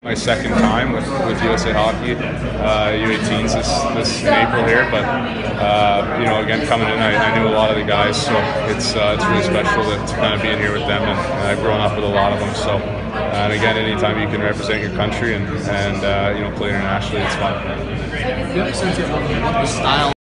My second time with USA Hockey, U18s this in April here, but you know, again coming in, I knew a lot of the guys, so it's really special to kind of be in here with them, and I've grown up with a lot of them. So, and again, anytime you can represent your country and you know, play internationally, it's fun. Do you have a sense of what the style